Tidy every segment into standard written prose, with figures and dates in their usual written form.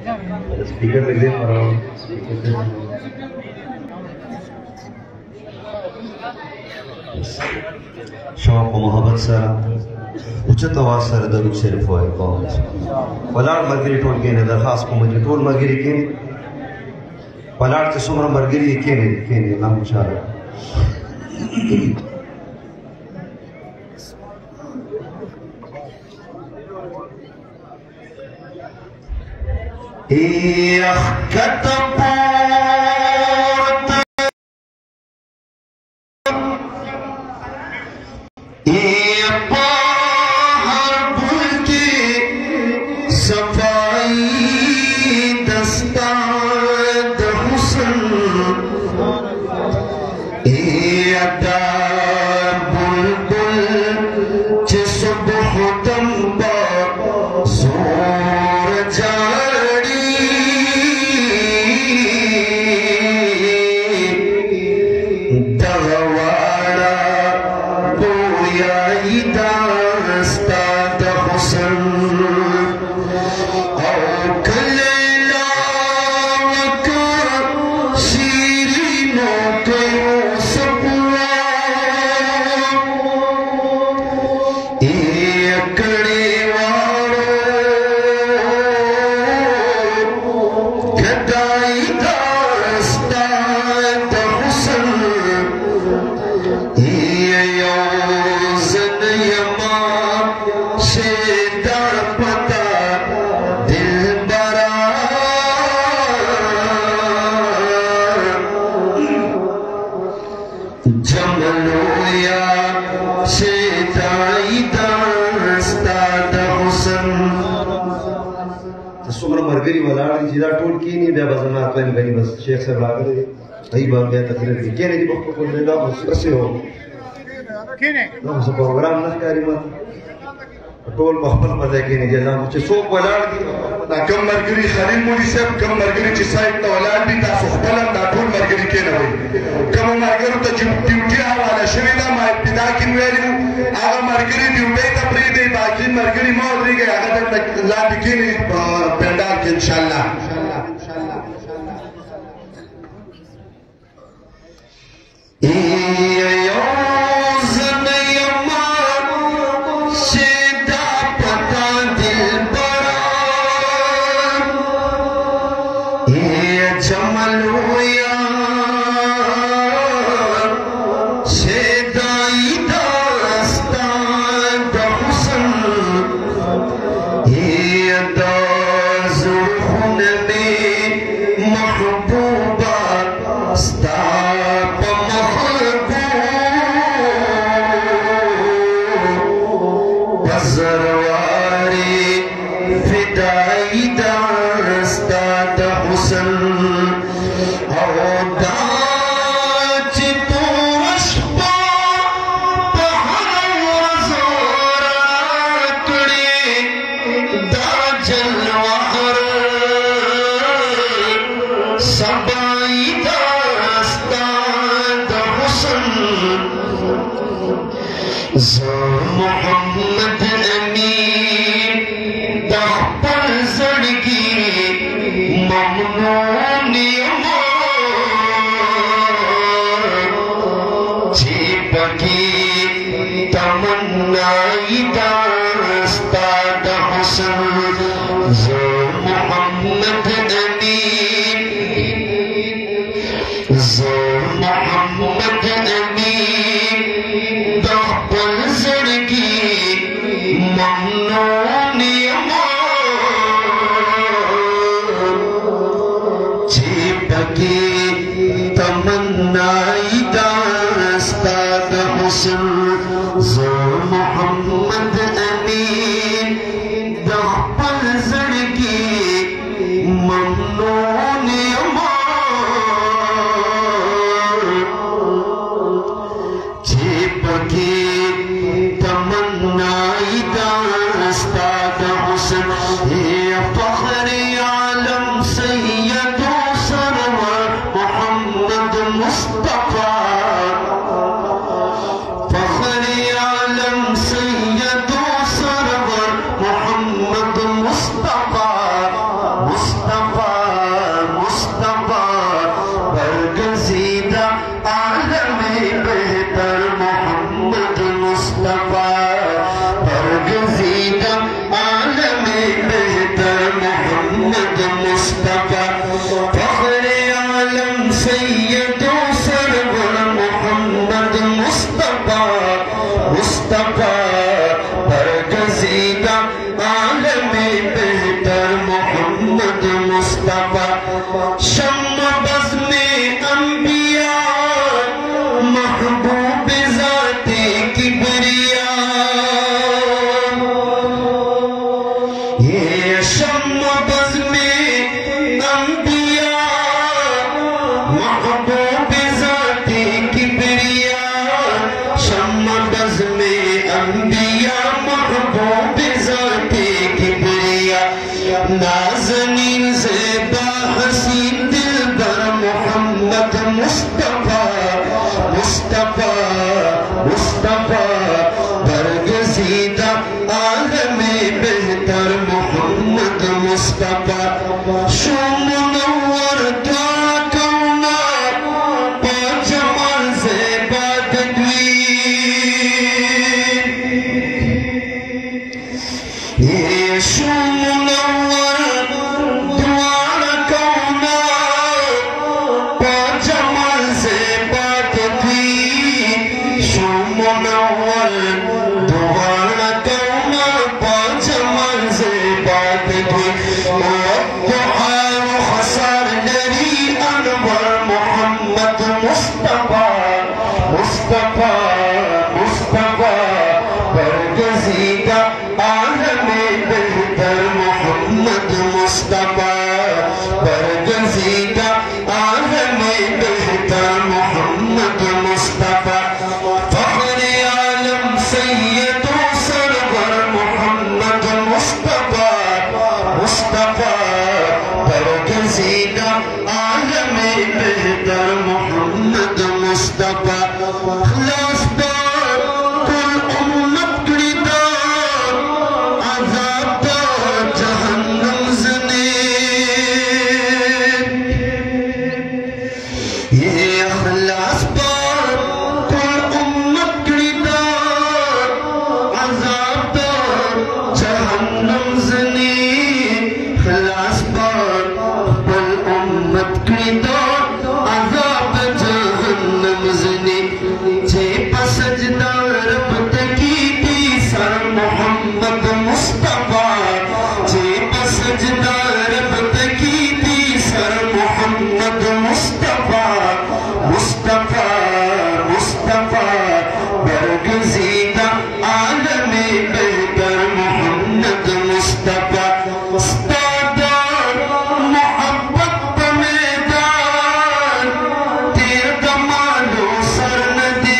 speaker لے دیں اور شوق و محبت سره اوچت آواز سره درود شریف وایي قوم ولاړ ملګري ټول کېنئ درخواست کوم چې ټول ملګري کېنئ ولاړ چې څومره ملګري دي کېنئ الله انشاءالله شیخ صاحب راغلی دی ای به بیا تقریر کوي کېنئ دې پښتو کول دا خو هسې و دا خو څه پروګرام نه ښکاري ماته ټول په خپل په ځای کېنئ چې الله چې څوک ولاړ دي دا کوم ملګري خلیل مولي صاحب کوم ملګري چې سایډ ته ولاړ دي تاسو خپل هم دا ټول ملګري کېنوئ کومو ملګرو ته چې ډیوټي حواله شوې ده ما ابتدا کې ویلي وو هغه ملګري ډیوټۍ ته پرېږدئ باقي ملګري مه ودرېږئ هغه دلته لاندې کېنئ په پنډال کې انشاءالله محبوبہ ستا پا محبوب شمع بز میں انبیاء محبوب ذات کبریاء شمع بز میں انبیاء محبوب ذات کبریاء نازنین زیبا حسین دلبر محمد مصطفیٰ برگزیدہ عالم بہتر محمد مصطفیٰ شو منور دعا کونا با جمال زیبا دگوی یہ شو منور دعا کونا با جمال زیبا دگوی شو منور دعا کونا با جمال زیبا دگوی دعا و خسار لری انور محمد مصطفیٰ برگزیدہ عالم بہتر محمد مصطفیٰ برگزیدہ عالم بہتر محمد مصطفیٰ فخر عالم سید و سرور محمد مصطفیٰ برگزیدہ عالم بہتر محمد مصطفیٰ خلاص دار کل امت گریدار عذاب دار جہنم زنے یہ خلاص دار کل امت گریدار عذاب دار جہنم زنے خلاص دار کل امت گریدار عذاب جہنم زنے جے پسجدہ رب تکی دی سر محمد مصطفیٰ جے پسجدہ رب تکی دی سر محمد مصطفیٰ برگزیدہ عالم بہتر محمد مصطفیٰ استادار محبت بمیدان تیر دمالو سر ندے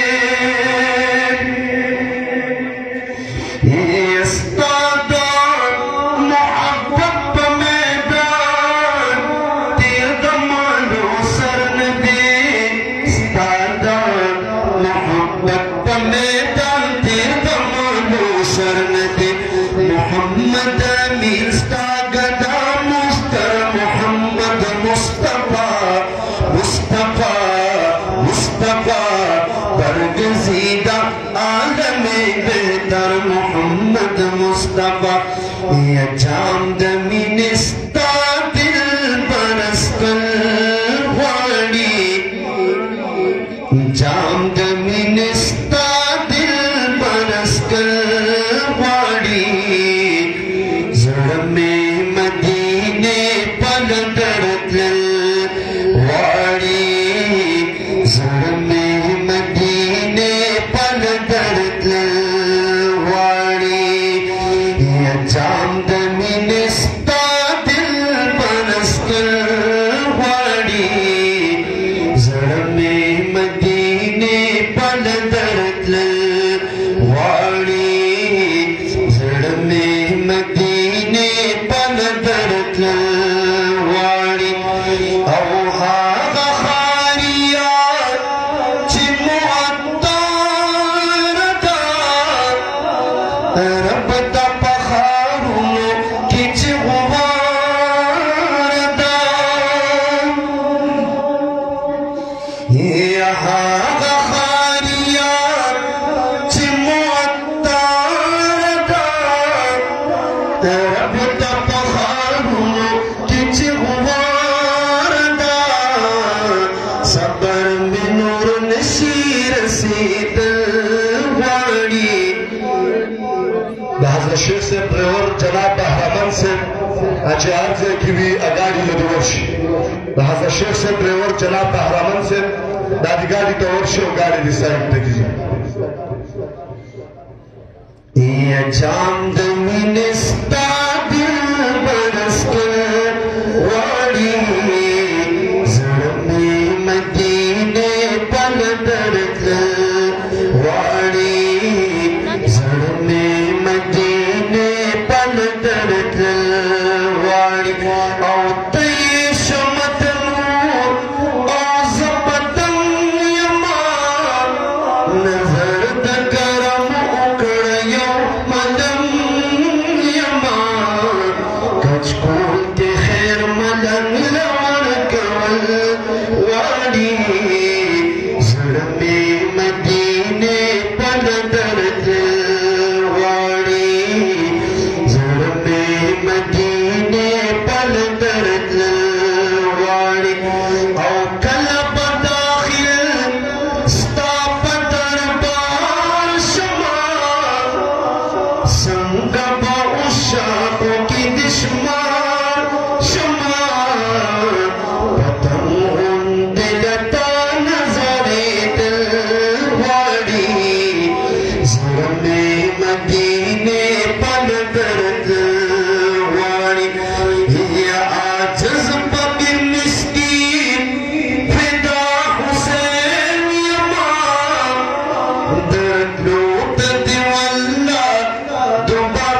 استادار محبت بمیدان تیر دمالو سر ندے استادار محبت بمیدان تیر دمالو سر ندے محمد امین استاگدہ مستر محمد مصطفیٰ برگزیدہ عالم بہتر محمد مصطفیٰ یہ جام دمین استا دل برسکل واری جام دمین استا دل برسکل واری زرم مدینے پل درد واری زرم مدینے پل درد واری یہ جام دمین استا دل برسکل واری زرم مدینے پل درد واری زرم مدینے پل درد واری او هاغا خاریات چی معطار دا رب دا پخارونو کی چی غوار دا یہ هاغا خاریات چی معطار دا رب دا پخارونو کی چی غوار دا صبر میں نور نشیر سید واری حضرت شیخ سے پریور جناب بہرامن سے اچھار سے کیوی اگاڑی لدورشی حضرت شیخ سے پریور جناب بہرامن سے دادی گاڑی تورشی و گاڑی دی سائن تکیزی یہ جام دمین استا دل مجکول کے خیر ملنگ لورکول واری ظلم مدینے پل درد واری ظلم مدینے پل درد واری او کلب داخل ستاپ دربار شمار سنگ با اشاق کی دشمار شمار پتنگ دلتا نظر دل واری ظلم مدینے پل درد واری یا آجز بگی مسکین فدا حسین یمان درد لوٹ دیوالا دوبا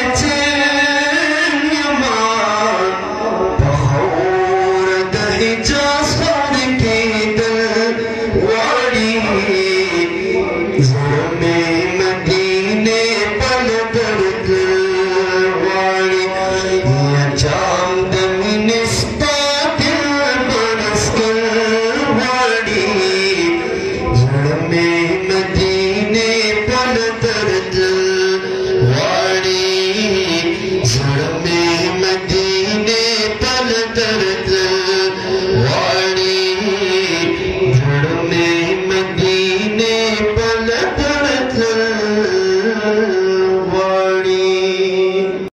بیچین یمان بخور دہی جاس خور کی دل واری ظلم مدینے پل درد واری یا جام دمین اسپا دل برس کر واری ظلم مدینے پل درد واری ظلم